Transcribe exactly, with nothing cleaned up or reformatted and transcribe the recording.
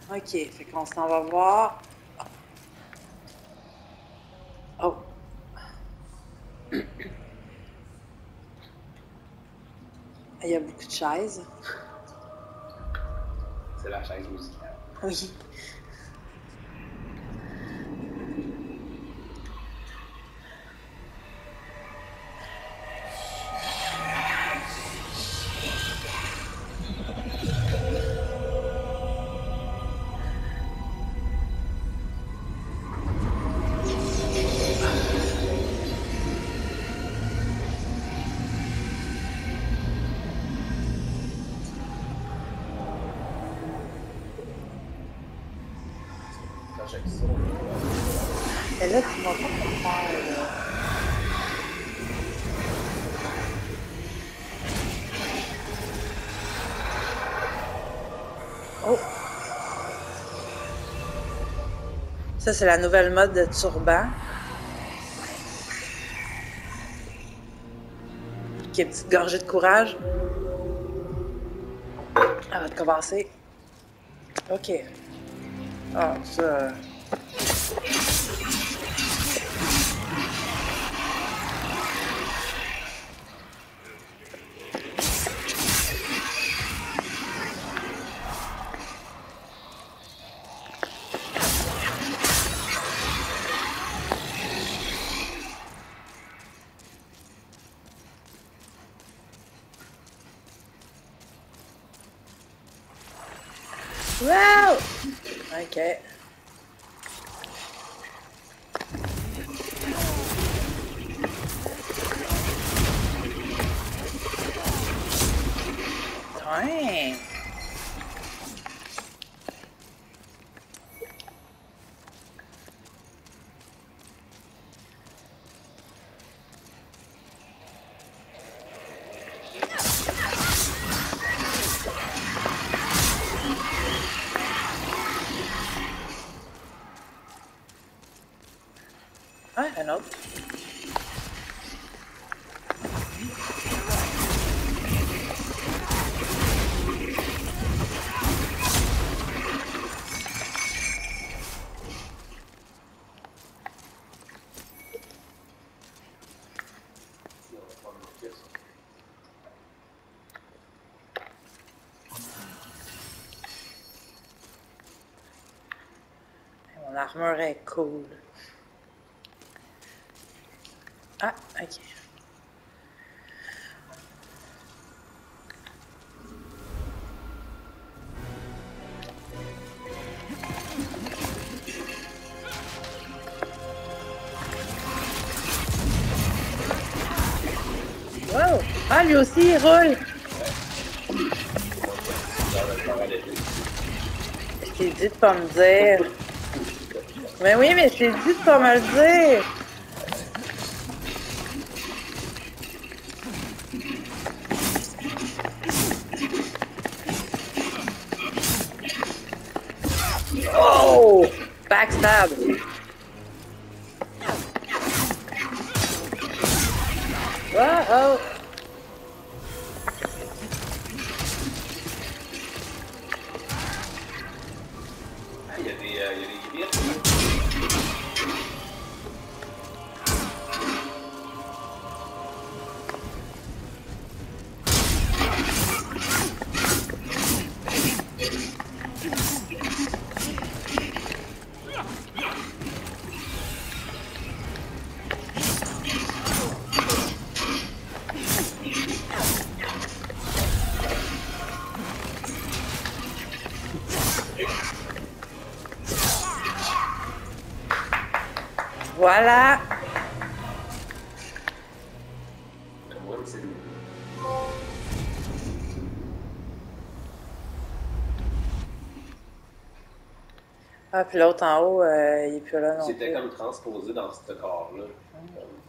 Ok, fait qu'on s'en va voir. Oh. Il y a beaucoup de chaises. C'est la chaise musicale. Oui. Quand j'ai ça. Et là, tu vas pas me faire, là. Oh! Ça, c'est la nouvelle mode de turban. Qui est une petite gorgée de courage. Elle va te commencer. Ok. Ah, ça. Wow! Ok. Ouais. Ouais, un autre. Mon armure est cool. Ah, ok. Wow! Ah, lui aussi, il roule! Je t'ai dit de pas me dire. Mais oui, mais je t'ai dit de pas me le dire. Oh! Backstab. Oh, oh. Ah, il y a des, euh, il y a des griffes. Voilà. Moi, c'est lui. Ah, puis l'autre en haut, euh, il est plus là non plus. C'était comme transposé dans ce corps-là.